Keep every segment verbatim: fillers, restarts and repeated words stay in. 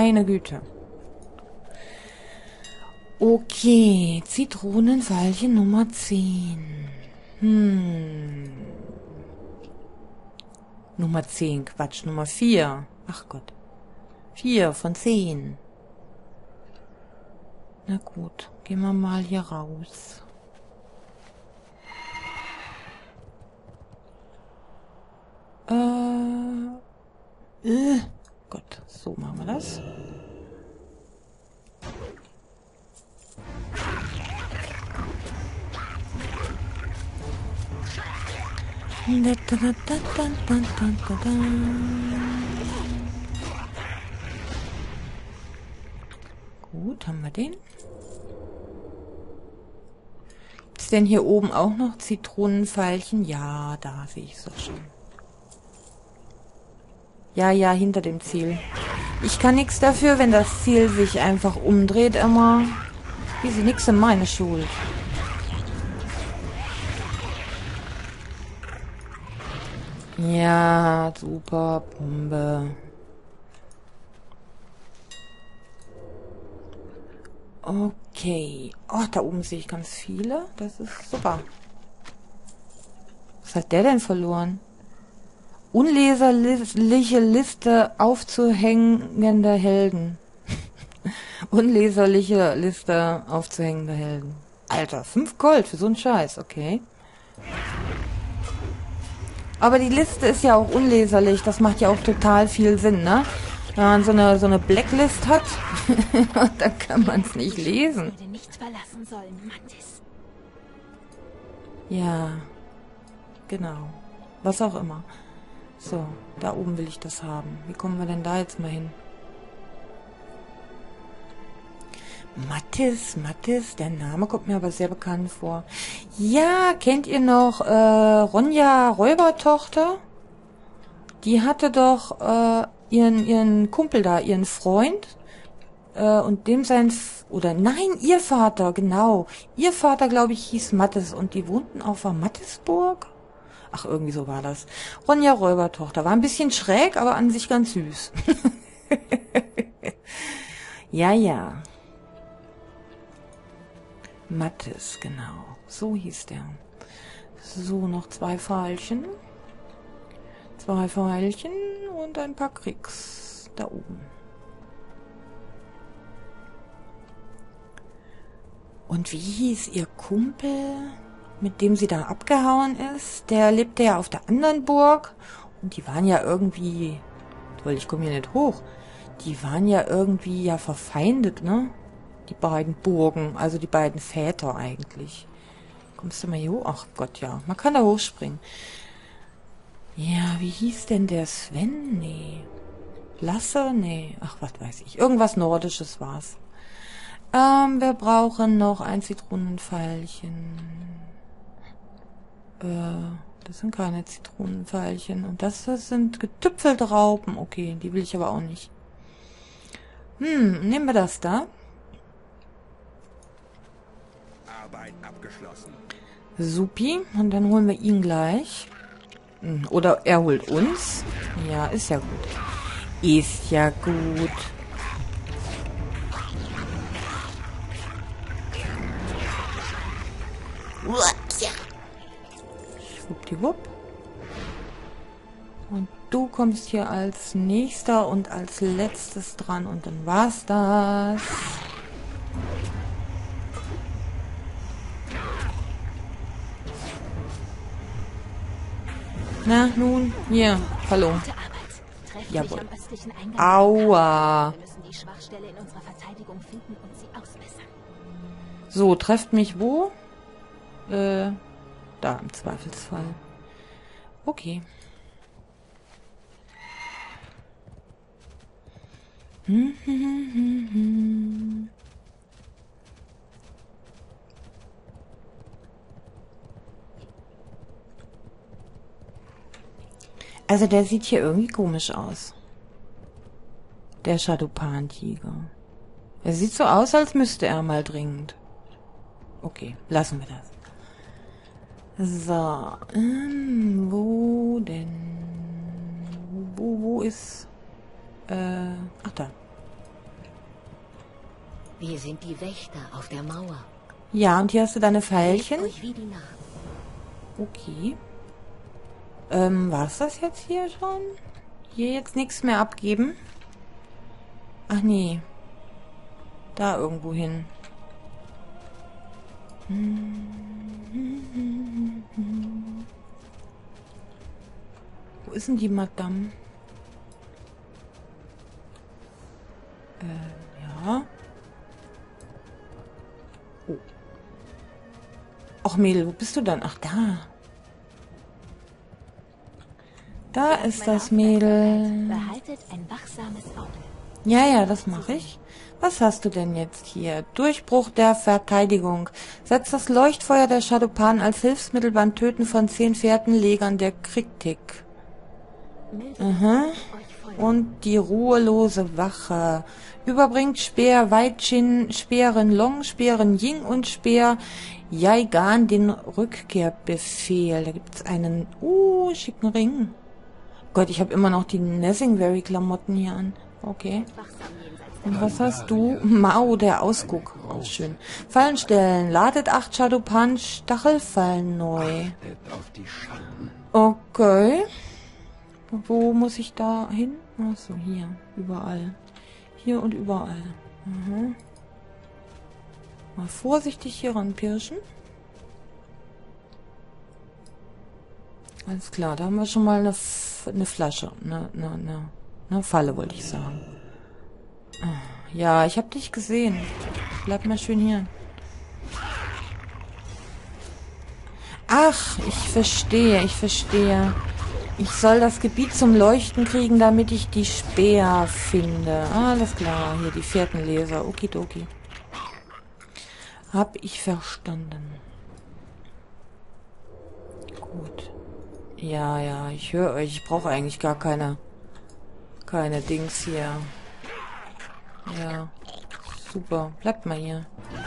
Meine Güte. Okay, Zitronenfeilchen Nummer zehn. Hm. Nummer zehn, Quatsch, Nummer vier. Ach Gott. vier von zehn. Na gut, gehen wir mal hier raus. Äh, äh, Gott, so machen wir das. Gut, haben wir den. Ist denn hier oben auch noch Zitronenpfeilchen? Ja, da sehe ich es doch schon. Ja, ja, hinter dem Ziel. Ich kann nichts dafür, wenn das Ziel sich einfach umdreht immer. Wie sie nichts in meine Schuld. Ja, super, Bombe. Okay. Oh, da oben sehe ich ganz viele. Das ist super. Was hat der denn verloren? Unleserliche Liste aufzuhängender Helden. Unleserliche Liste aufzuhängender Helden. Alter, fünf Gold für so einen Scheiß, okay. Aber die Liste ist ja auch unleserlich. Das macht ja auch total viel Sinn, ne? Wenn man so eine, so eine Blacklist hat, dann kann man es nicht lesen. Ja, genau. Was auch immer. So, da oben will ich das haben. Wie kommen wir denn da jetzt mal hin? Mattis, Mattis, der Name kommt mir aber sehr bekannt vor. Ja, kennt ihr noch äh, Ronja Räubertochter? Die hatte doch äh, ihren ihren Kumpel da, ihren Freund äh, und dem sein F oder nein, ihr Vater, genau. Ihr Vater, glaube ich, hieß Mattis und die wohnten auf der Mattisburg. Ach, irgendwie so war das. Ronja Räubertochter. War ein bisschen schräg, aber an sich ganz süß. Ja, ja. Mattis, genau. So hieß der. So, noch zwei Pfeilchen. Zwei Pfeilchen und ein paar Kriegs. Da oben. Und wie hieß ihr Kumpel, mit dem sie da abgehauen ist? Der lebte ja auf der anderen Burg. Und die waren ja irgendwie... Weil ich komme hier nicht hoch. Die waren ja irgendwie ja verfeindet, ne? Die beiden Burgen, also die beiden Väter eigentlich. Kommst du mal hier hoch? Ach Gott, ja. Man kann da hochspringen. Ja, wie hieß denn der Sven? Nee. Lasse? Nee. Ach, was weiß ich. Irgendwas Nordisches war's. Ähm, wir brauchen noch ein Zitronenpfeilchen. Äh, das sind keine Zitronenpfeilchen. Und das, das sind getüpfelte Raupen. Okay, die will ich aber auch nicht. Hm, nehmen wir das da. Arbeit abgeschlossen. Supi. Und dann holen wir ihn gleich. Oder er holt uns. Ja, ist ja gut. Ist ja gut. Schwuppdiwupp. Und du kommst hier als nächster und als letztes dran. Und dann war's das. Na, nun, hier, hallo. Jawohl. Aua. So, trefft mich wo? Äh, da im Zweifelsfall. Okay. Hm, hm, hm, hm, hm. Also der sieht hier irgendwie komisch aus. Der Shadowpan-Tiger. Er sieht so aus, als müsste er mal dringend. Okay, lassen wir das. So, ähm, wo denn? Wo, wo ist... Äh, ach da. Wir sind die Wächter auf der Mauer. Ja, und hier hast du deine Pfeilchen. Euch wie die Nacht. Okay. Ähm, war's das jetzt hier schon? Hier jetzt nichts mehr abgeben? Ach nee. Da irgendwo hin. Wo ist denn die Madame? Äh, ja. Oh. Ach Mädel, wo bist du dann? Ach, da. Da ist das Mädel. Behaltet ein wachsames Auge. Ja, ja, das mache ich. Was hast du denn jetzt hier? Durchbruch der Verteidigung. Setzt das Leuchtfeuer der Shadowpan als Hilfsmittel beim Töten von zehn Fährtenlegern der Kritik. Aha. Und die ruhelose Wache. Überbringt Speer Weitchin, Speerin Long, Speerin Ying und Speer Yaigan den Rückkehrbefehl. Da gibt's einen, uh, schicken Ring. Gott, ich habe immer noch die Nessingberry-Klamotten hier an. Okay. Und was hast du? Mao, der Ausguck. Auch schön. Fallen stellen. Ladet acht Shadowpan Stachelfallen neu. Okay. Wo muss ich da hin? Achso, hier. Überall. Hier und überall. Mhm. Mal vorsichtig hier ranpirschen. Alles klar, da haben wir schon mal eine, F eine Flasche. Eine, eine, eine, eine Falle, wollte ich sagen. Ja, ich habe dich gesehen. Bleib mal schön hier. Ach, ich verstehe, ich verstehe. Ich soll das Gebiet zum Leuchten kriegen, damit ich die Speer finde. Alles klar, hier die Fährtenleser. Okidoki. Hab ich verstanden. Gut. Ja, ja, ich höre euch. Ich brauche eigentlich gar keine, keine Dings hier. Ja, super. Bleibt mal hier.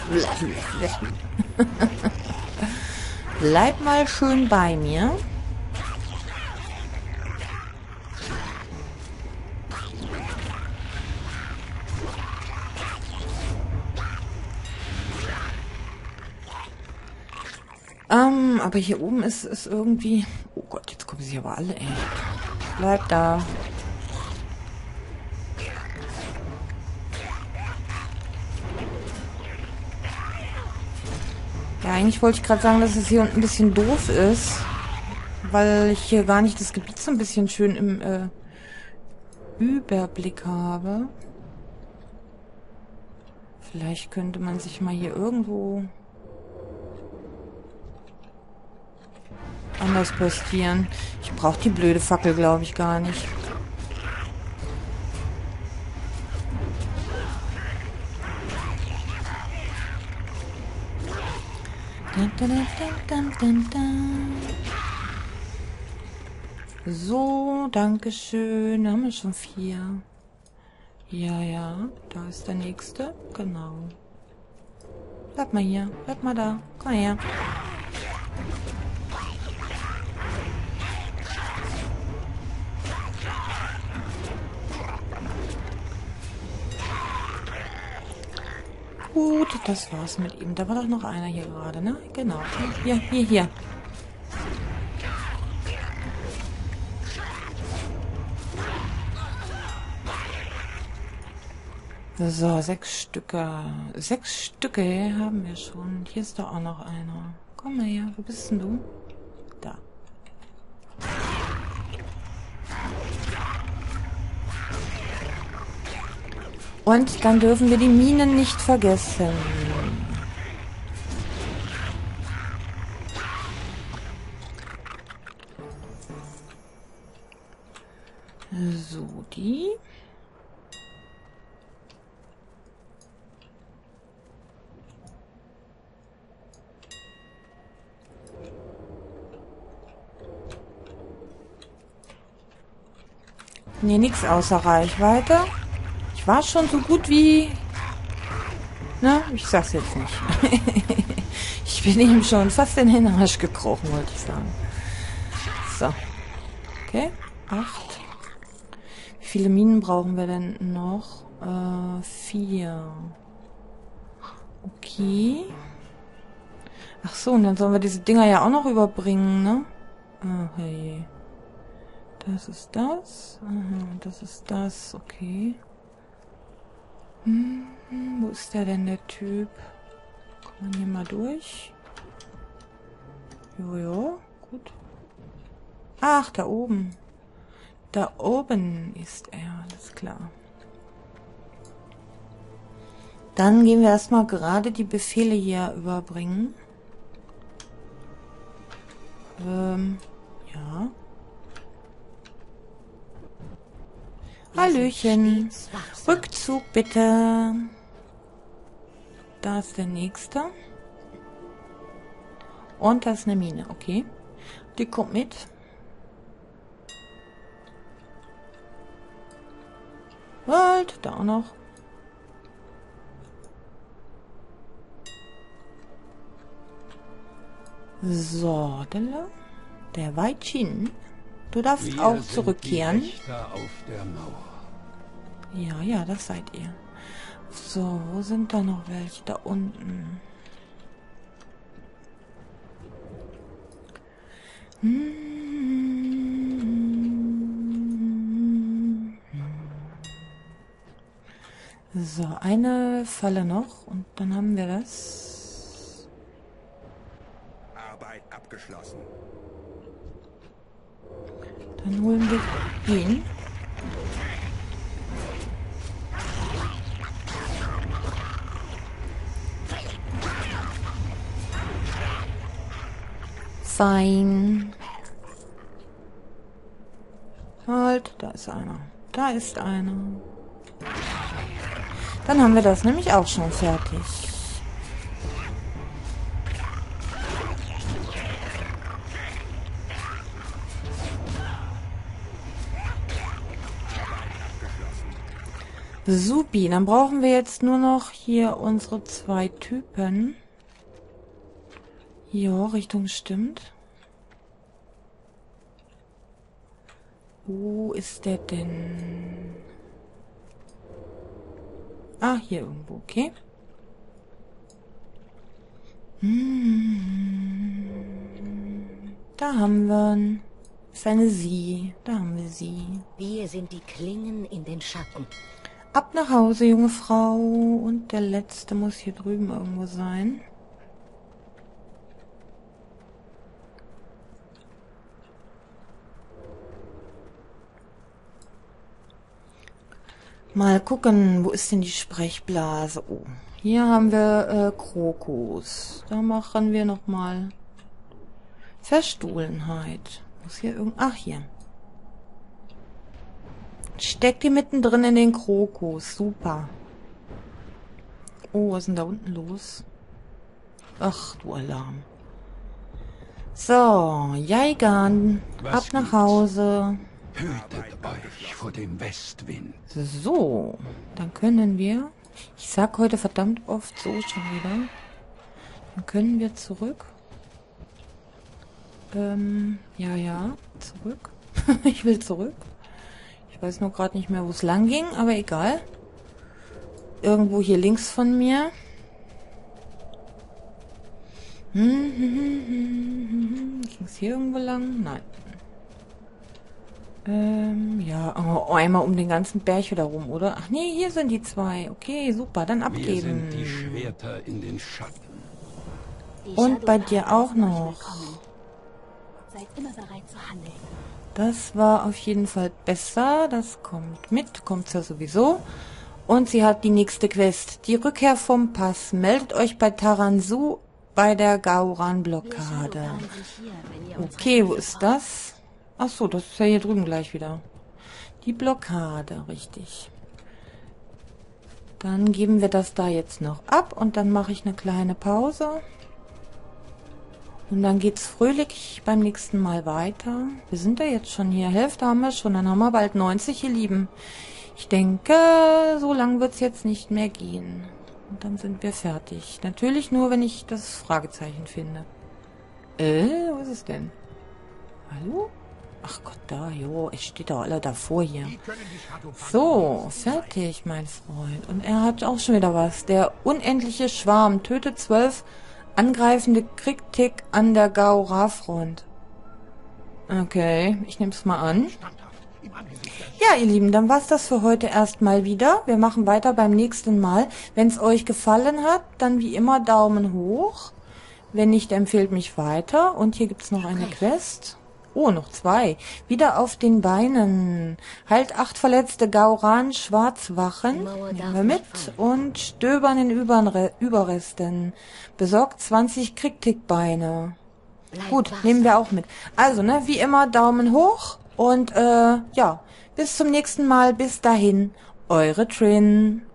Bleib mal schön bei mir. Ähm, aber hier oben ist es irgendwie... Oh Gott, jetzt kommen sie aber alle, ey. Bleib da. Ja, eigentlich wollte ich gerade sagen, dass es hier unten ein bisschen doof ist. Weil ich hier gar nicht das Gebiet so ein bisschen schön im äh, Überblick habe. Vielleicht könnte man sich mal hier irgendwo... anders postieren. Ich brauche die blöde Fackel, glaube ich, gar nicht. So, danke schön. Da haben wir schon vier. Ja, ja, da ist der nächste. Genau. Bleib mal hier. Bleib mal da. Komm her. Gut, das war's mit ihm. Da war doch noch einer hier gerade, ne? Genau. Hier, hier, hier. So, sechs Stücke. Sechs Stücke haben wir schon. Hier ist doch auch noch einer. Komm mal her. Wo bist denn du? Da. Und dann dürfen wir die Minen nicht vergessen. So, die. Nee, nix außer Reichweite. Ich war schon so gut wie... Na, ich sag's jetzt nicht. Ich bin ihm schon fast in den Arsch gekrochen, wollte ich sagen. So. Okay, acht. Wie viele Minen brauchen wir denn noch? Äh, vier. Okay. Ach so, und dann sollen wir diese Dinger ja auch noch überbringen, ne? Ah, hey. Das ist das. Aha, das ist das. Okay. Hm, wo ist der denn, der Typ? Kommt man hier mal durch? Jojo, gut. Ach, da oben. Da oben ist er, alles klar. Dann gehen wir erstmal gerade die Befehle hier überbringen. Ähm, ja. Hallöchen. Rückzug bitte. Da ist der nächste. Und da ist eine Mine, okay. Die kommt mit. Halt, da auch noch. So, der Weitchen. Du darfst Wir auch sind zurückkehren. die Wächter auf der Mauer. Ja, ja, das seid ihr. So, wo sind da noch welche? Da unten. So, eine Falle noch und dann haben wir das. Arbeit abgeschlossen. Dann holen wir ihn. Fein. Halt, da ist einer. Da ist einer. Dann haben wir das nämlich auch schon fertig. Supi, dann brauchen wir jetzt nur noch hier unsere zwei Typen. Ja, Richtung stimmt. Wo ist der denn? Ah, hier irgendwo, okay. Hm. Da haben wir ihn. Ist eine Sie. Da haben wir sie. Wir sind die Klingen in den Schatten. Ab nach Hause, junge Frau. Und der letzte muss hier drüben irgendwo sein. Mal gucken, wo ist denn die Sprechblase? Oh, hier haben wir äh, Krokus. Da machen wir nochmal Verstohlenheit. Muss hier irgend... Ach, hier. Steckt die mittendrin in den Krokus. Super. Oh, was ist denn da unten los? Ach, du Alarm. So, Jaigan, ab nach Hause. Hütet euch vor dem Westwind. So, dann können wir... Ich sag heute verdammt oft so schon wieder. Dann können wir zurück. Ähm, ja, ja, zurück. Ich will zurück. Ich weiß nur gerade nicht mehr, wo es lang ging, aber egal. Irgendwo hier links von mir. Ging es hier irgendwo lang? Nein. Ähm, ja, oh, einmal um den ganzen Berg wieder rum, oder? Ach nee, hier sind die zwei. Okay, super, dann abgeben. Wir sind die Schwerter in den Schatten. Die Und bei Shadowguards dir auch sind euch noch. willkommen. Seid immer bereit zu handeln. Das war auf jeden Fall besser. Das kommt mit, kommt's ja sowieso. Und sie hat die nächste Quest. Die Rückkehr vom Pass. Meldet euch bei Taransu bei der Gauran-Blockade. Okay, wo ist das? Ach so, das ist ja hier drüben gleich wieder. Die Blockade, richtig. Dann geben wir das da jetzt noch ab und dann mache ich eine kleine Pause. Und dann geht's fröhlich beim nächsten Mal weiter. Wir sind ja jetzt schon hier. Hälfte haben wir schon, dann haben wir bald neunzig, ihr Lieben. Ich denke, so lang wird's jetzt nicht mehr gehen. Und dann sind wir fertig. Natürlich nur, wenn ich das Fragezeichen finde. Äh, wo ist es denn? Hallo? Ach Gott, da, jo, ich stehe da alle davor hier. So, fertig, mein Freund. Und er hat auch schon wieder was. Der unendliche Schwarm tötet zwölf angreifende Krieg-Tick an der Gaora-Front. Okay, ich nehme es mal an. Ja, ihr Lieben, dann war's das für heute erstmal wieder. Wir machen weiter beim nächsten Mal. Wenn es euch gefallen hat, dann wie immer Daumen hoch. Wenn nicht, empfehlt mich weiter. Und hier gibt's noch eine Quest. Oh, noch zwei. Wieder auf den Beinen. Heilt acht verletzte Gauran-Schwarzwachen. Nehmen wir mit. Und stöbern in Überre Überresten. Besorgt zwanzig Kriegtickbeine. Gut, nehmen wir auch mit. Also, ne, wie immer Daumen hoch. Und, äh, ja, bis zum nächsten Mal. Bis dahin, eure Trin.